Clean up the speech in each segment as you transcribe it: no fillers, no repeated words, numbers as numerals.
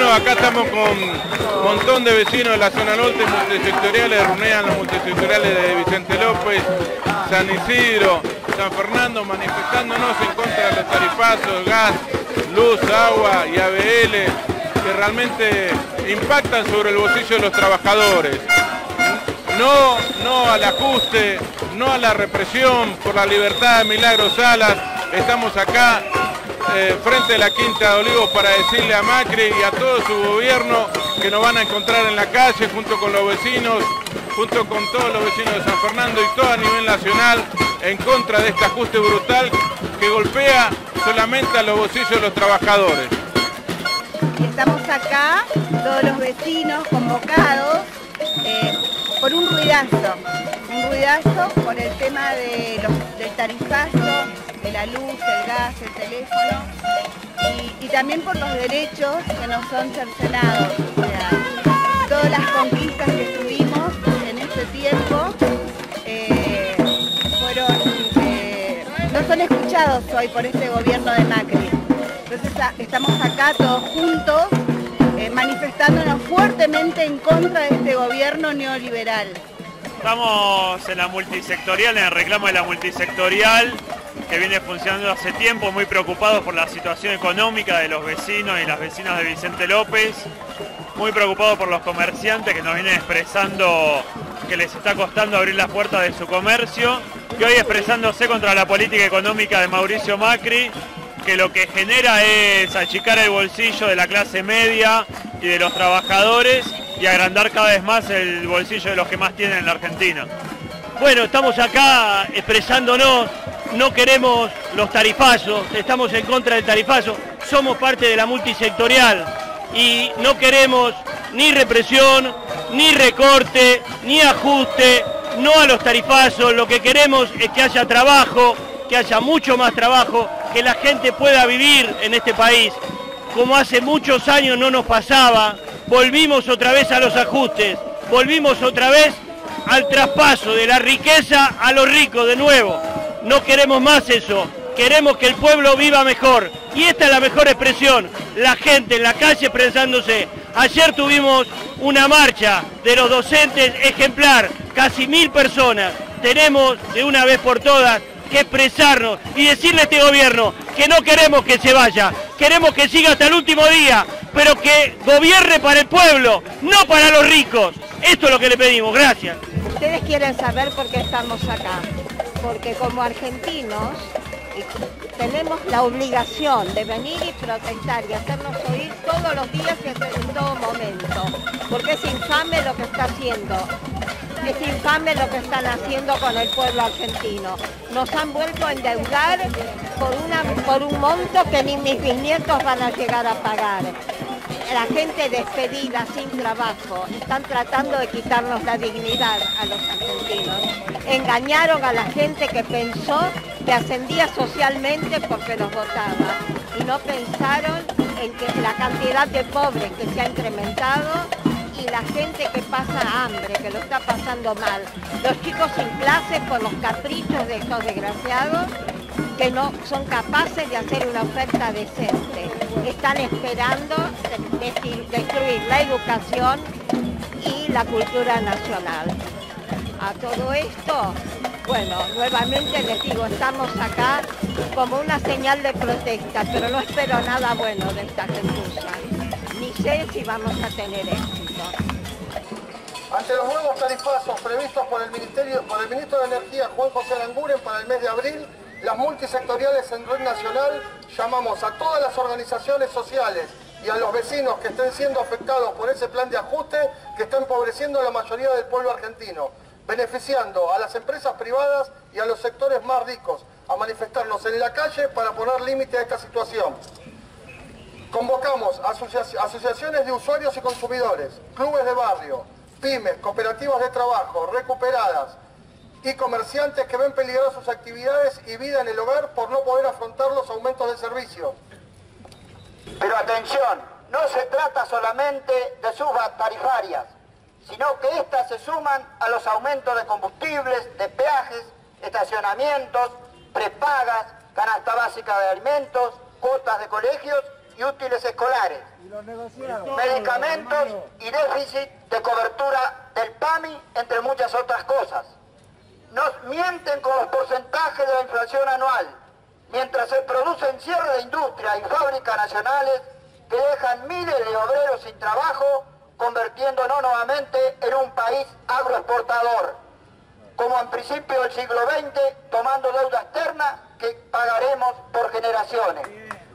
Bueno, acá estamos con un montón de vecinos de la zona norte, multisectoriales, reunían los multisectoriales de Vicente López, San Isidro, San Fernando, manifestándonos en contra de los tarifazos, gas, luz, agua y ABL, que realmente impactan sobre el bolsillo de los trabajadores. No al ajuste, no a la represión por la libertad de Milagro Salas. Estamos acá frente a la Quinta de Olivos para decirle a Macri y a todo su gobierno que nos van a encontrar en la calle junto con los vecinos, junto con todos los vecinos de San Fernando y todo a nivel nacional, en contra de este ajuste brutal que golpea solamente a los bolsillos de los trabajadores. Y estamos acá, todos los vecinos convocados, por un ruidazo por el tema del tarifazo, de la luz, el gas, el teléfono y también por los derechos que nos son cercenados. O sea, todas las conquistas que tuvimos en este tiempo no son escuchados hoy por este gobierno de Macri. Entonces estamos acá todos juntos manifestándonos fuertemente en contra de este gobierno neoliberal. Estamos en la multisectorial, en el reclamo de la multisectorial, que viene funcionando hace tiempo, muy preocupados por la situación económica de los vecinos y las vecinas de Vicente López, muy preocupados por los comerciantes que nos vienen expresando que les está costando abrir las puertas de su comercio, y hoy expresándose contra la política económica de Mauricio Macri, que lo que genera es achicar el bolsillo de la clase media y de los trabajadores y agrandar cada vez más el bolsillo de los que más tienen en la Argentina. Bueno, estamos acá expresándonos, no queremos los tarifazos, estamos en contra del tarifazo, somos parte de la multisectorial y no queremos ni represión, ni recorte, ni ajuste, no a los tarifazos, lo que queremos es que haya trabajo, que haya mucho más trabajo, que la gente pueda vivir en este país, como hace muchos años no nos pasaba. Volvimos otra vez a los ajustes, volvimos otra vez al traspaso de la riqueza a los ricos de nuevo. No queremos más eso, queremos que el pueblo viva mejor. Y esta es la mejor expresión, la gente en la calle expresándose. Ayer tuvimos una marcha de los docentes ejemplar, casi 1000 personas. Tenemos de una vez por todas que expresarnos y decirle a este gobierno que no queremos que se vaya, queremos que siga hasta el último día, pero que gobierne para el pueblo, no para los ricos. Esto es lo que le pedimos. Gracias. Ustedes quieren saber por qué estamos acá, porque como argentinos tenemos la obligación de venir y protestar y hacernos oír todos los días y en todo momento, porque es infame lo que está haciendo. Es infame lo que están haciendo con el pueblo argentino. Nos han vuelto a endeudar por un monto que ni mis bisnietos van a llegar a pagar. La gente despedida, sin trabajo, están tratando de quitarnos la dignidad a los argentinos. Engañaron a la gente que pensó que ascendía socialmente porque los votaba. Y no pensaron en que la cantidad de pobres que se ha incrementado y la gente que pasa hambre, que lo está pasando mal. Los chicos sin clases por los caprichos de estos desgraciados que no son capaces de hacer una oferta decente. Están esperando destruir la educación y la cultura nacional. A todo esto, bueno, nuevamente les digo, estamos acá como una señal de protesta, pero no espero nada bueno de esta gentuza. Ni sé si vamos a tener éxito. Ante los nuevos tarifazos previstos por el Ministro de Energía, Juan José Aranguren, para el mes de abril, las multisectoriales en red nacional llamamos a todas las organizaciones sociales y a los vecinos que estén siendo afectados por ese plan de ajuste que está empobreciendo a la mayoría del pueblo argentino, beneficiando a las empresas privadas y a los sectores más ricos, a manifestarnos en la calle para poner límite a esta situación. Convocamos a asociaciones de usuarios y consumidores, clubes de barrio, pymes, cooperativas de trabajo, recuperadas y comerciantes que ven peligrar sus actividades y vida en el hogar por no poder afrontar los aumentos de servicio. Pero atención, no se trata solamente de subas tarifarias, sino que estas se suman a los aumentos de combustibles, de peajes, estacionamientos, prepagas, canasta básica de alimentos, cuotas de colegios y útiles escolares, medicamentos y déficit de cobertura del PAMI, entre muchas otras cosas. Nos mienten con los porcentajes de la inflación anual, mientras se producen cierre de industria y fábricas nacionales que dejan miles de obreros sin trabajo, convirtiéndonos nuevamente en un país agroexportador, como en principio del siglo XX, tomando deuda externa que pagaremos por generaciones.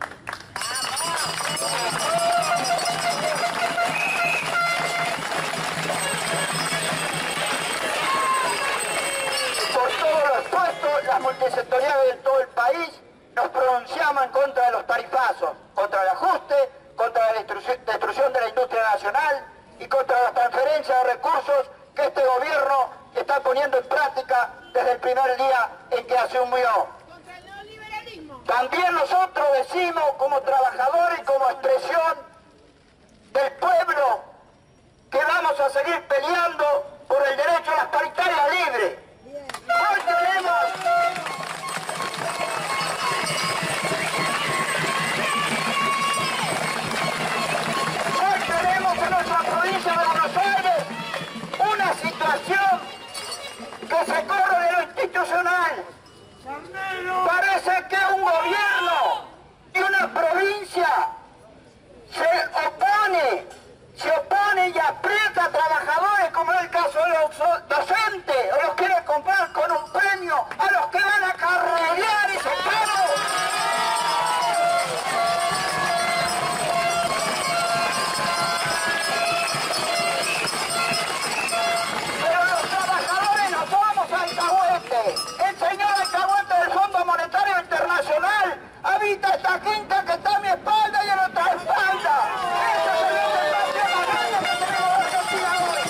Por todo lo expuesto, las multisectoriales de todo el país nos pronunciamos en contra de los tarifazos, contra el ajuste, contra la destrucción de la industria nacional y contra las transferencias de recursos que este gobierno está poniendo en práctica desde el primer día en que asumió. También nosotros decimos, como trabajadores y como expresión del pueblo, que vamos a seguir peleando por el derecho a las paritarias libres. Hoy tenemos en nuestra provincia de Buenos Aires una situación que se corre de lo institucional. Parece que un gobierno y una provincia se opone y aprieta a trabajadores, como es el caso de los docentes, o los quiere comprar con un premio, a los que van a carrerear ese paro. Pero los trabajadores no somos alcahuetes. El señor alcahuete del Fondo Monetario Internacional habita esta quinta que está a mi espalda y en otra espalda. Eso es el debate más grande que tenemos en Argentina hoy.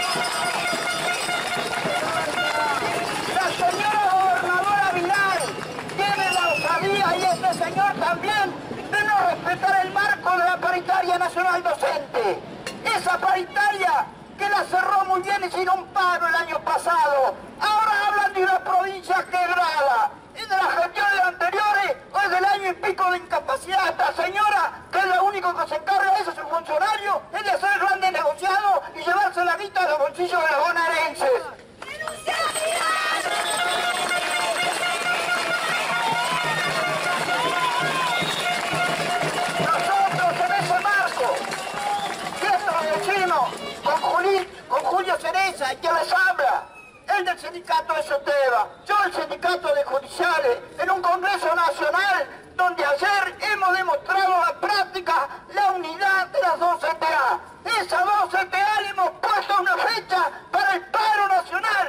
La señora gobernadora Vidal tiene la osadía, y este señor también, de no respetar el marco de la paritaria nacional docente. Esa paritaria que la cerró muy bien y sin un paro el año pasado. Ahora hablan de una provincia quebrada. ¿Es de las gestiones anteriores o es del año y pico de incapacidad? Esta señora, que es lo único que se encarga de eso, es un funcionario, es de hacer grandes negociados y llevarse la guita de los bolsillos de los bonaerenses. Nosotros en ese marco, que decimos con Julio Cereza, y que les habla, el del sindicato de SOTEBA, yo del sindicato de judiciales, en un Congreso Nacional donde ayer hemos demostrado a la práctica la unidad de las dos CTA. Esas dos CTA le hemos puesto una fecha para el paro nacional.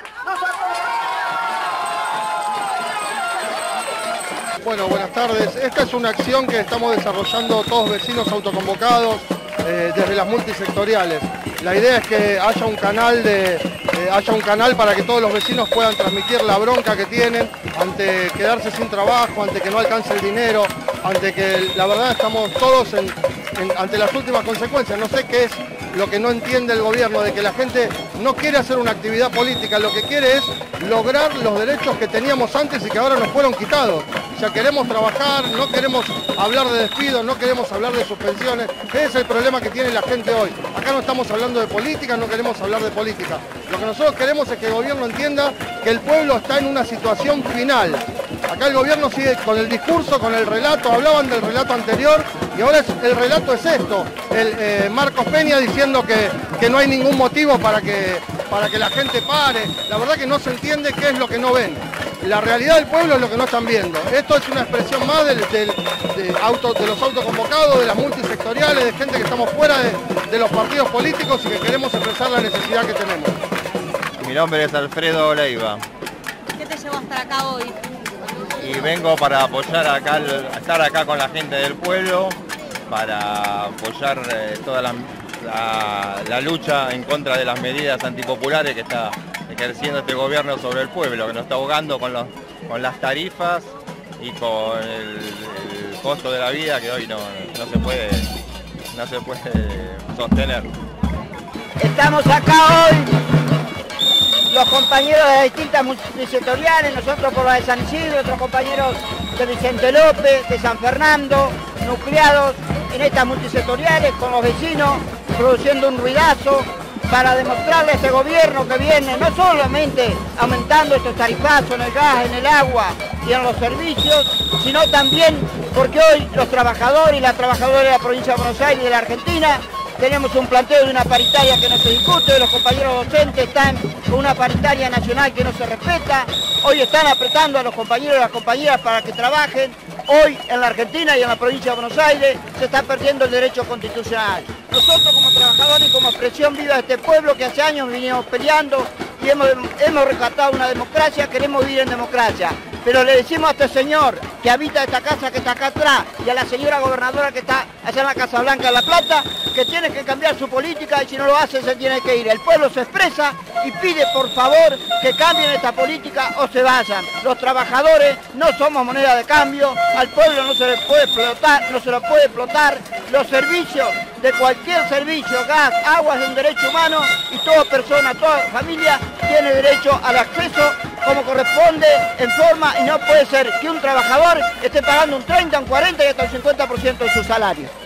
Bueno, buenas tardes. Esta es una acción que estamos desarrollando todos vecinos autoconvocados desde las multisectoriales. La idea es que haya un canal para que todos los vecinos puedan transmitir la bronca que tienen ante quedarse sin trabajo, ante que no alcance el dinero, ante que la verdad estamos todos ante las últimas consecuencias. No sé qué es lo que no entiende el gobierno, de que la gente no quiere hacer una actividad política, lo que quiere es lograr los derechos que teníamos antes y que ahora nos fueron quitados. O sea, queremos trabajar, no queremos hablar de despidos, no queremos hablar de suspensiones. Ese es el problema que tiene la gente hoy. Acá no estamos hablando de política, no queremos hablar de política. Lo que nosotros queremos es que el gobierno entienda que el pueblo está en una situación final. Acá el gobierno sigue con el discurso, con el relato, hablaban del relato anterior y ahora el relato es esto. Marcos Peña diciendo que no hay ningún motivo para que la gente pare. La verdad que no se entiende qué es lo que no ven. La realidad del pueblo es lo que no están viendo. Esto es una expresión más de los autoconvocados, de las multisectoriales, de gente que estamos fuera de los partidos políticos y que queremos expresar la necesidad que tenemos. Mi nombre es Alfredo Leiva. ¿Qué te llevó a estar acá hoy? Y vengo para apoyar acá, estar acá con la gente del pueblo, para apoyar toda la lucha en contra de las medidas antipopulares que está ejerciendo este gobierno sobre el pueblo, que nos está ahogando con las tarifas y con el costo de la vida que hoy no se puede sostener. Estamos acá hoy, los compañeros de distintas multisectoriales, nosotros por la de San Isidro, otros compañeros de Vicente López, de San Fernando, nucleados en estas multisectoriales con los vecinos, produciendo un ruidazo para demostrarle a este gobierno que viene no solamente aumentando estos tarifazos en el gas, en el agua y en los servicios, sino también porque hoy los trabajadores y las trabajadoras de la provincia de Buenos Aires y de la Argentina tenemos un planteo de una paritaria que no se discute, los compañeros docentes están con una paritaria nacional que no se respeta, hoy están apretando a los compañeros y las compañeras para que trabajen, hoy en la Argentina y en la provincia de Buenos Aires se está perdiendo el derecho constitucional. Nosotros como trabajadores y como expresión viva de este pueblo que hace años vinimos peleando y hemos rescatado una democracia, queremos vivir en democracia. Pero le decimos a este señor que habita esta casa que está acá atrás y a la señora gobernadora que está allá en la Casa Blanca de La Plata que tiene que cambiar su política y si no lo hace se tiene que ir. El pueblo se expresa y pide por favor que cambien esta política o se vayan. Los trabajadores no somos moneda de cambio, al pueblo no se le puede explotar, los servicios de cualquier servicio, gas, agua es un derecho humano y toda persona, toda familia tiene derecho al acceso como corresponde en forma y no puede ser que un trabajador esté pagando un 30, un 40 y hasta un 50% de su salario.